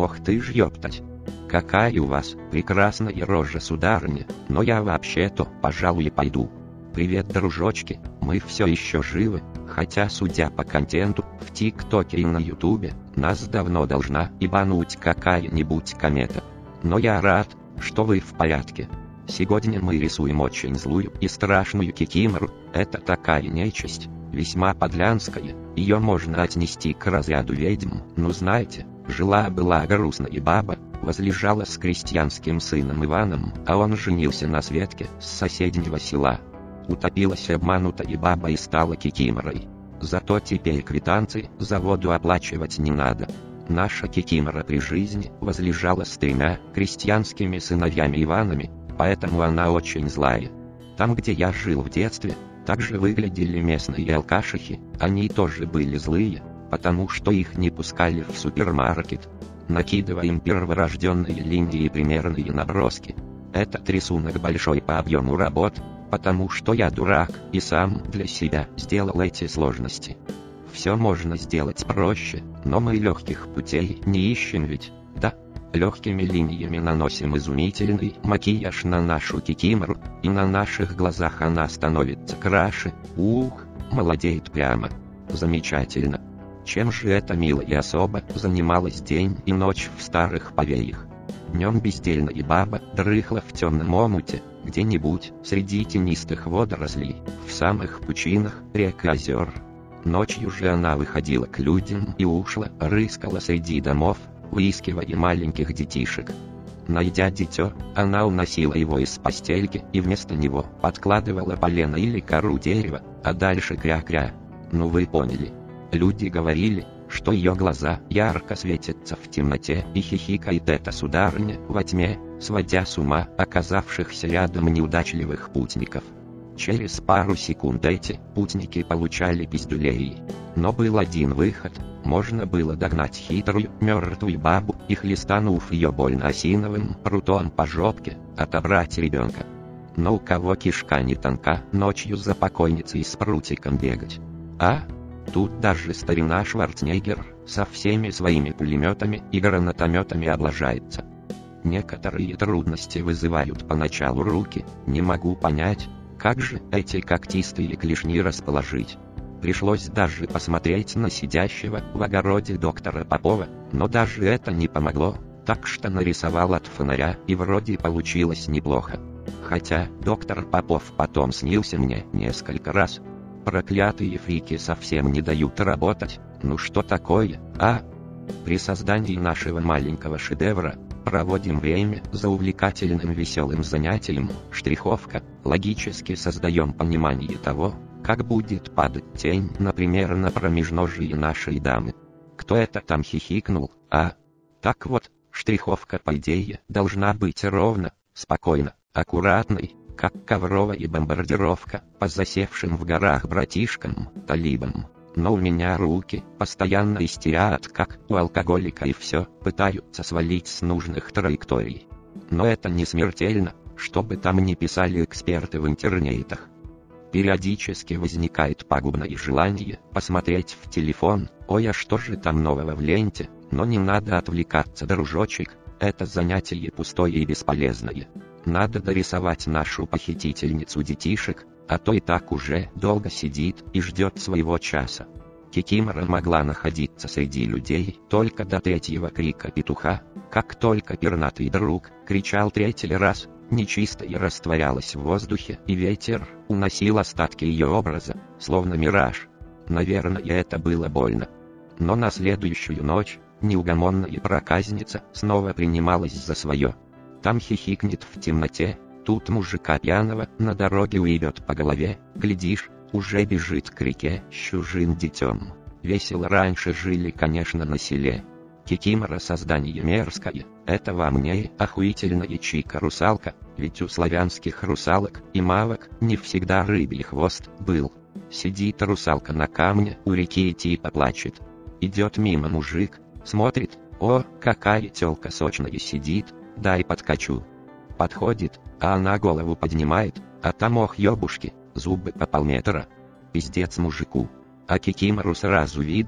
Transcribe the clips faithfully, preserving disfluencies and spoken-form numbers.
Ох ты ж ёптать. Какая у вас прекрасная рожа, сударыня, но я вообще-то, пожалуй, пойду. Привет, дружочки, мы все еще живы, хотя, судя по контенту, в ТикТоке и на Ютубе, нас давно должна ебануть какая-нибудь комета. Но я рад, что вы в порядке. Сегодня мы рисуем очень злую и страшную кикимору. Это такая нечисть, весьма подлянская, ее можно отнести к разряду ведьм. Ну знаете, жила-была грустная баба, возлежала с крестьянским сыном Иваном, а он женился на Светке с соседнего села. Утопилась обманутая баба и стала кикиморой. Зато теперь квитанции за воду оплачивать не надо. Наша кикимора при жизни возлежала с тремя крестьянскими сыновьями Иванами, поэтому она очень злая. Там, где я жил в детстве, также выглядели местные алкашихи, они тоже были злые, потому что их не пускали в супермаркет. Накидываем перворожденные линии и примерные наброски. Этот рисунок большой по объему работ, потому что я дурак и сам для себя сделал эти сложности. Все можно сделать проще, но мы легких путей не ищем ведь, да? Легкими линиями наносим изумительный макияж на нашу кикимору, и на наших глазах она становится краше. Ух, молодеет прямо. Замечательно. Чем же эта милая особа занималась день и ночь в старых повеях? Днем бездельная баба дрыхла в темном омуте, где-нибудь среди тенистых водорослей, в самых пучинах рек и озер. Ночью же она выходила к людям и ушла, рыскала среди домов, выискивая маленьких детишек. Найдя дитё, она уносила его из постельки и вместо него подкладывала полено или кору дерева, а дальше кря-кря. Ну вы поняли. Люди говорили, что ее глаза ярко светятся в темноте, и хихикает эта сударыня во тьме, сводя с ума оказавшихся рядом неудачливых путников. Через пару секунд эти путники получали пиздюлей. Но был один выход: можно было догнать хитрую мертвую бабу и, хлестанув ее больно осиновым прутом по жопке, отобрать ребенка. Но у кого кишка не тонка, ночью за покойницей с прутиком бегать? А? Тут даже старина Шварценеггер со всеми своими пулеметами и гранатометами облажается. Некоторые трудности вызывают поначалу руки, не могу понять, как же эти когтистые клешни расположить. Пришлось даже посмотреть на сидящего в огороде доктора Попова, но даже это не помогло, так что нарисовал от фонаря, и вроде получилось неплохо. Хотя доктор Попов потом снился мне несколько раз. Проклятые фрики совсем не дают работать. Ну что такое, а? При создании нашего маленького шедевра проводим время за увлекательным веселым занятием — штриховка. Логически создаем понимание того, как будет падать тень, например, на промежножие нашей дамы. Кто это там хихикнул, а? Так вот, штриховка по идее должна быть ровно, спокойно, аккуратной, как ковровая бомбардировка по засевшим в горах братишкам, талибам. Но у меня руки постоянно истерят, как у алкоголика, и все пытаются свалить с нужных траекторий. Но это не смертельно, что бы там ни писали эксперты в интернетах. Периодически возникает пагубное желание посмотреть в телефон: ой, а что же там нового в ленте? Но не надо отвлекаться, дружочек, это занятие пустое и бесполезное. Надо дорисовать нашу похитительницу детишек, а то и так уже долго сидит и ждет своего часа. Кикимора могла находиться среди людей только до третьего крика петуха. Как только пернатый друг кричал третий раз, нечистая растворялась в воздухе, и ветер уносил остатки ее образа, словно мираж. Наверное, это было больно. Но на следующую ночь неугомонная проказница снова принималась за свое. Там хихикнет в темноте, тут мужика пьяного на дороге уебет по голове, глядишь, уже бежит к реке с чужим детем. Весело раньше жили, конечно, на селе. Кикимора создание мерзкое, это во мне охуительная чика-русалка, ведь у славянских русалок и мавок не всегда рыбий хвост был. Сидит русалка на камне у реки и типа плачет. Идет мимо мужик, смотрит: о, какая тёлка сочная сидит, дай подкачу. Подходит, а она голову поднимает, а там, ох ёбушки, зубы по полметра. Пиздец мужику. А кикимору сразу видно,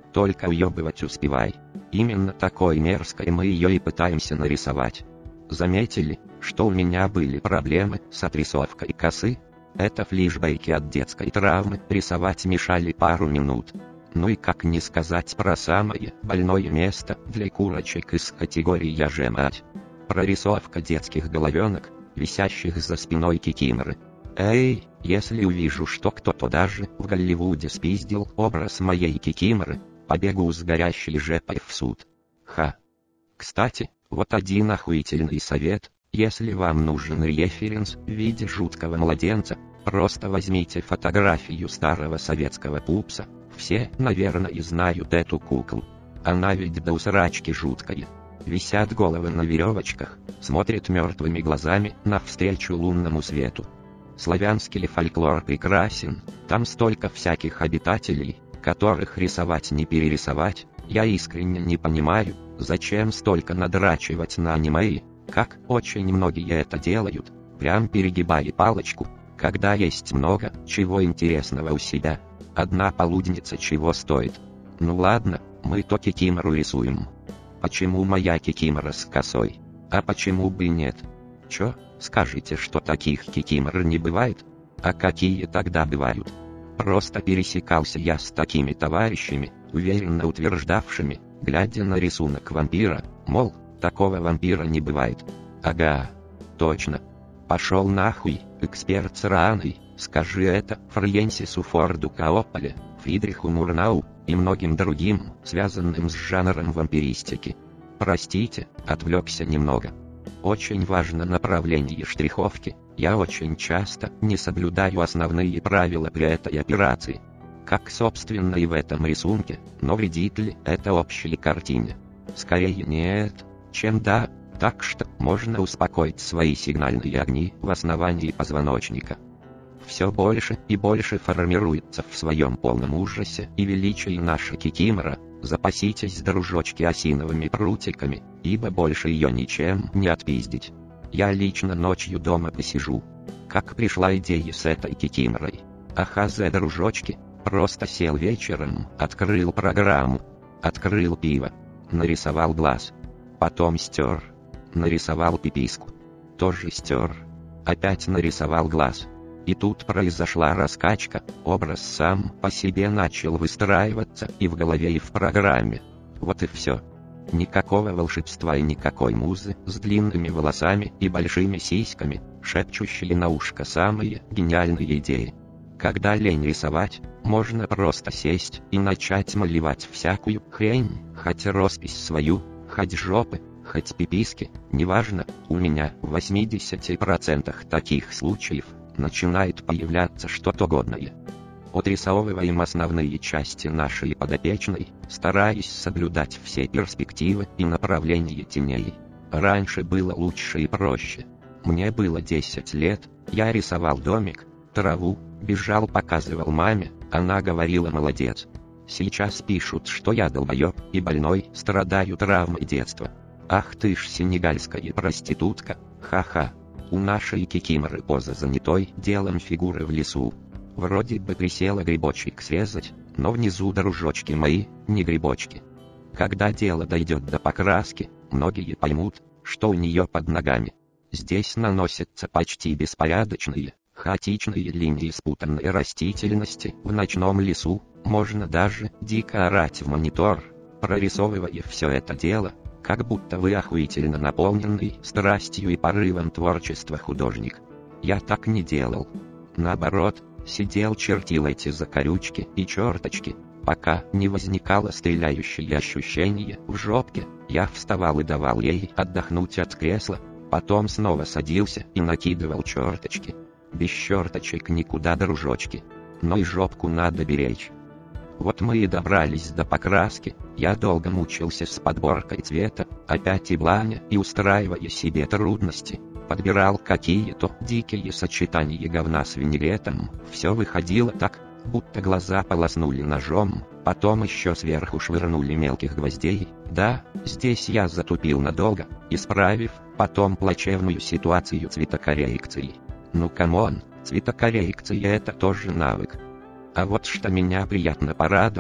только уебывать успевай. Именно такой мерзкой мы ее и пытаемся нарисовать. Заметили, что у меня были проблемы с отрисовкой косы? Это флешбеки от детской травмы рисовать мешали пару минут. Ну и как не сказать про самое больное место для курочек из категории «Я же мать». Прорисовка детских головенок, висящих за спиной кикиморы. Эй, если увижу, что кто-то даже в Голливуде спиздил образ моей кикиморы, побегу с горящей жепой в суд. Ха. Кстати, вот один охуительный совет: если вам нужен референс в виде жуткого младенца, просто возьмите фотографию старого советского пупса. Все, наверное, знают эту куклу. Она ведь до усрачки жуткая. Висят головы на веревочках, смотрят мертвыми глазами навстречу лунному свету. Славянский фольклор прекрасен, там столько всяких обитателей, которых рисовать не перерисовать. Я искренне не понимаю, зачем столько надрачивать на аниме, как очень многие это делают, прям перегибая палочку, когда есть много чего интересного у себя. Одна полудница чего стоит. Ну ладно, мы то кикимору рисуем. Почему моя кикимора с косой? А почему бы и нет? Чё, скажете, что таких кикимор не бывает? А какие тогда бывают? Просто пересекался я с такими товарищами, уверенно утверждавшими, глядя на рисунок вампира, мол, такого вампира не бывает. Ага, точно. Пошел нахуй, эксперт сраный, скажи это Фрэнсису Форду Копполе, Фридриху Мурнау и многим другим, связанным с жанром вампиристики. Простите, отвлекся немного. Очень важно направление штриховки, я очень часто не соблюдаю основные правила при этой операции. Как собственно и в этом рисунке, но вредит ли это общей картине? Скорее нет, чем да, так что можно успокоить свои сигнальные огни в основании позвоночника. Все больше и больше формируется в своем полном ужасе и величии наша кикимора. Запаситесь, дружочки, осиновыми прутиками, ибо больше ее ничем не отпиздить. Я лично ночью дома посижу. Как пришла идея с этой кикиморой? Ахазе, дружочки, просто сел вечером, открыл программу, открыл пиво, нарисовал глаз, потом стер, нарисовал пиписку, тоже стер, опять нарисовал глаз. И тут произошла раскачка, образ сам по себе начал выстраиваться и в голове, и в программе. Вот и все. Никакого волшебства и никакой музы с длинными волосами и большими сиськами, шепчущие на ушко самые гениальные идеи. Когда лень рисовать, можно просто сесть и начать малевать всякую хрень, хоть роспись свою, хоть жопы, хоть пиписки, неважно, у меня в восьмидесяти процентах таких случаев начинает появляться что-то годное. Отрисовываем основные части нашей подопечной, стараясь соблюдать все перспективы и направления теней. Раньше было лучше и проще. Мне было десять лет, я рисовал домик, траву, бежал, показывал маме, она говорила молодец. Сейчас пишут, что я долбоеб и больной, страдаю травмой детства. Ах ты ж сенегальская проститутка, ха-ха. У нашей кикиморы поза занятой делом фигуры в лесу. Вроде бы присела грибочек срезать, но внизу, дружочки мои, не грибочки. Когда дело дойдет до покраски, многие поймут, что у нее под ногами. Здесь наносятся почти беспорядочные, хаотичные линии спутанной растительности в ночном лесу, можно даже дико орать в монитор, прорисовывая все это дело, как будто вы охуительно наполненный страстью и порывом творчества художник. Я так не делал. Наоборот, сидел, чертил эти закорючки и черточки, пока не возникало стреляющее ощущение в жопке. Я вставал и давал ей отдохнуть от кресла, потом снова садился и накидывал черточки. Без черточек никуда, дружочки. Но и жопку надо беречь. Вот мы и добрались до покраски. Я долго мучился с подборкой цвета, опять и бланя, и устраивая себе трудности. Подбирал какие-то дикие сочетания говна с винегретом. Все выходило так, будто глаза полоснули ножом, потом еще сверху швырнули мелких гвоздей. Да, здесь я затупил надолго, исправив потом плачевную ситуацию цветокоррекции. Ну камон, цветокоррекция — это тоже навык. А вот что меня приятно порадовало,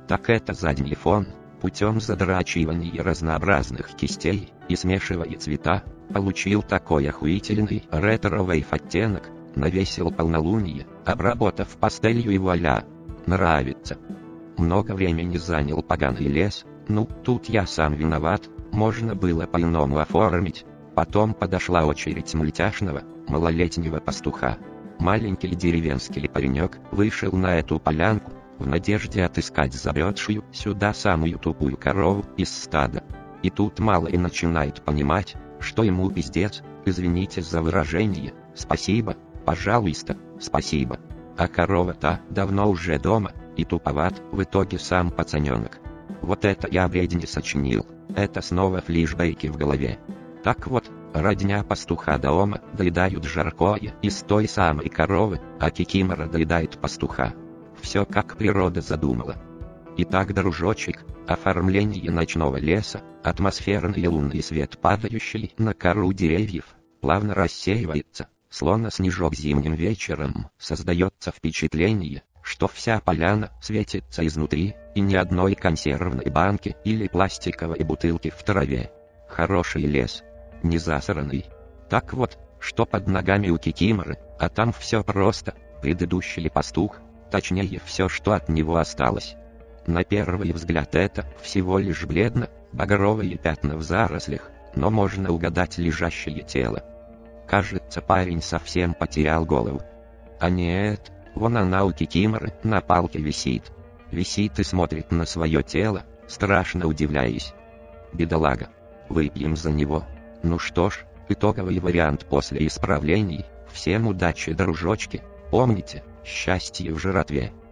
Так это задний фон. Путем задрачивания разнообразных кистей и смешивая цвета, получил такой охуительный ретро-вейв оттенок, навесил полнолуние, обработав пастелью и вуаля. Нравится. Много времени занял поганый лес, ну, тут я сам виноват, можно было по-иному оформить. Потом подошла очередь мультяшного, малолетнего пастуха. Маленький деревенский паренек вышел на эту полянку, в надежде отыскать забредшую сюда самую тупую корову из стада. И тут малый начинает понимать, что ему пиздец, извините за выражение, спасибо, пожалуйста, спасибо. А корова-то давно уже дома, и туповат в итоге сам пацаненок. Вот это я бредни сочинил, это снова флешбеки в голове. Так вот, родня пастуха дома доедают жаркое из той самой коровы, а кикимора доедает пастуха. Все как природа задумала. Итак, дружочек, оформление ночного леса, атмосферный лунный свет, падающий на кору деревьев, плавно рассеивается, словно снежок зимним вечером. Создается впечатление, что вся поляна светится изнутри, и ни одной консервной банки или пластиковой бутылки в траве. Хороший лес, не засранный. Так вот, что под ногами у кикиморы, а там все просто, предыдущий пастух, точнее все, что от него осталось. На первый взгляд это всего лишь бледно-багровые пятна в зарослях, но можно угадать лежащее тело. Кажется, парень совсем потерял голову. А нет, вон она у кикиморы на палке висит. Висит и смотрит на свое тело, страшно удивляясь. Бедолага. Выпьем за него. Ну что ж, итоговый вариант после исправлений. Всем удачи, дружочки. Помните, счастье в жратве.